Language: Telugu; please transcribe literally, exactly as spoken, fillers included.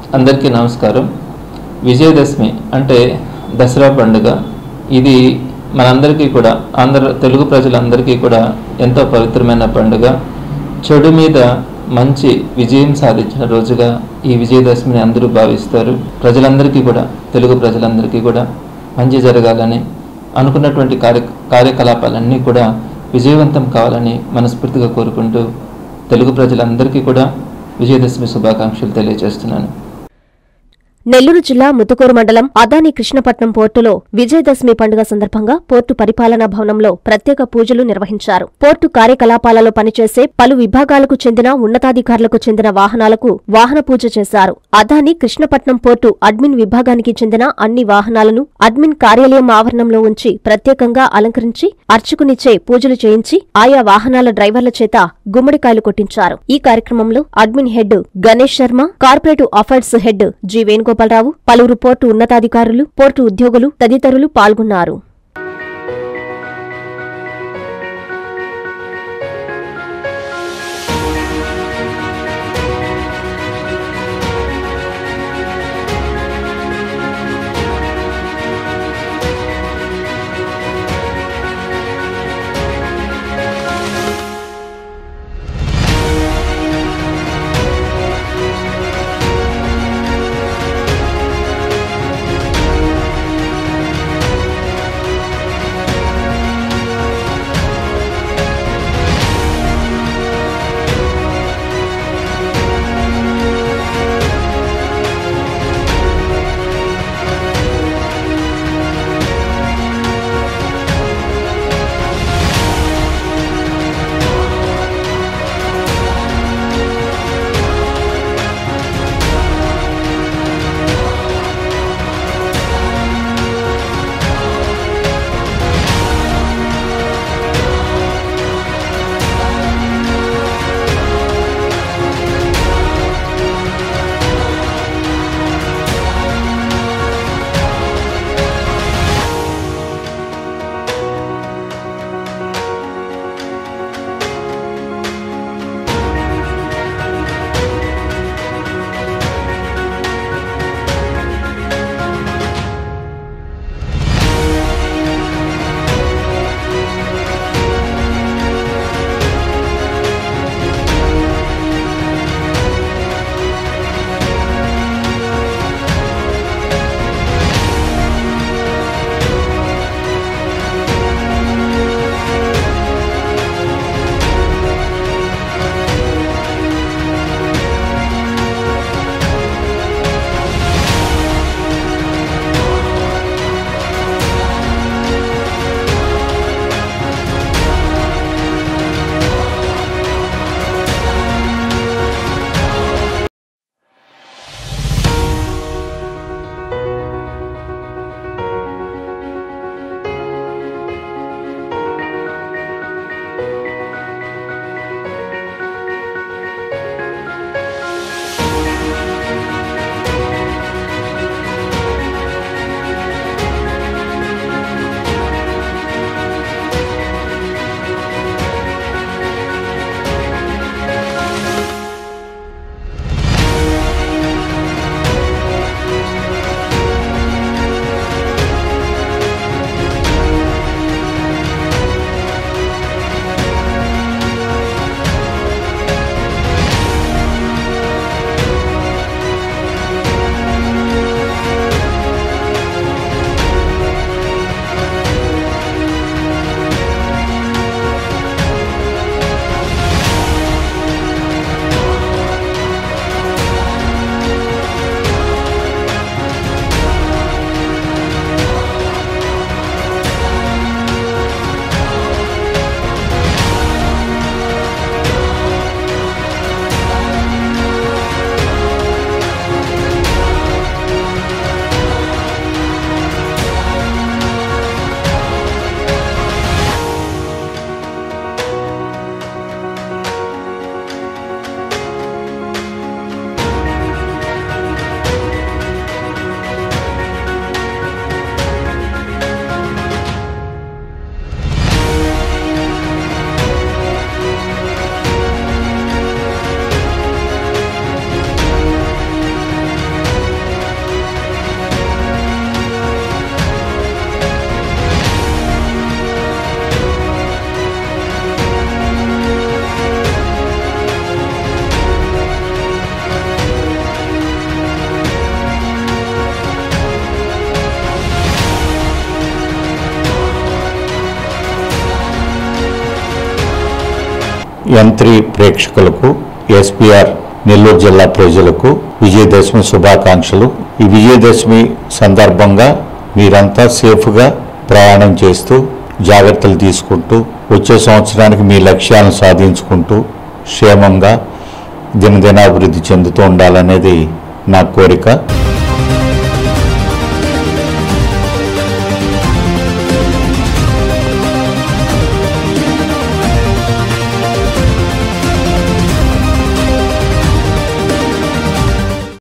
అందరికీ నమస్కారం. విజయదశమి అంటే దసరా పండుగ. ఇది మనందరికీ కూడా ఆంధ్ర తెలుగు ప్రజలందరికీ కూడా ఎంతో పవిత్రమైన పండుగ. చెడు మీద మంచి విజయం సాధించిన రోజుగా ఈ విజయదశమిని అందరూ భావిస్తారు. ప్రజలందరికీ కూడా తెలుగు ప్రజలందరికీ కూడా మంచి జరగాలని, అనుకున్నటువంటి కార్య కార్యకలాపాలన్నీ కూడా విజయవంతం కావాలని మనస్ఫూర్తిగా కోరుకుంటూ తెలుగు ప్రజలందరికీ కూడా విజయదశమి శుభాకాంక్షలు తెలియజేస్తున్నాను. నెల్లూరు జిల్లా ముతుకూరు మండలం అదాని కృష్ణపట్నం పోర్టులో విజయదశమి పండుగ సందర్భంగా పోర్టు పరిపాలనా భవనంలో ప్రత్యేక పూజలు నిర్వహించారు. పోర్టు కార్యకలాపాలలో పనిచేసే పలు విభాగాలకు చెందిన ఉన్నతాధికారులకు చెందిన వాహనాలకు వాహన పూజ చేశారు. అదాని కృష్ణపట్నం పోర్టు అడ్మిన్ విభాగానికి చెందిన అన్ని వాహనాలను అడ్మిన్ కార్యాలయం ఆవరణంలో ఉంచి ప్రత్యేకంగా అలంకరించి అర్చకునిచ్చే పూజలు చేయించి ఆయా వాహనాల డ్రైవర్ల చేత గుమ్మడికాయలు కొట్టించారు. ఈ కార్యక్రమంలో admin head Ganesh Sharma, corporative affairs head G Venugopalarao, పలువురు పోర్టు ఉన్నతాధికారులు, పోర్టు ఉద్యోగులు తదితరులు పాల్గొన్నారు. యంత్రి ప్రేక్షకులకు, ఎస్పీఆర్ నెల్లూరు జిల్లా ప్రజలకు విజయదశమి శుభాకాంక్షలు. ఈ విజయదశమి సందర్భంగా మీరంతా సేఫ్గా ప్రయాణం చేస్తూ జాగ్రత్తలు తీసుకుంటూ వచ్చే సంవత్సరానికి మీ లక్ష్యాలను సాధించుకుంటూ క్షేమంగా దినదినాభివృద్ధి చెందుతూ ఉండాలనేది నా కోరిక.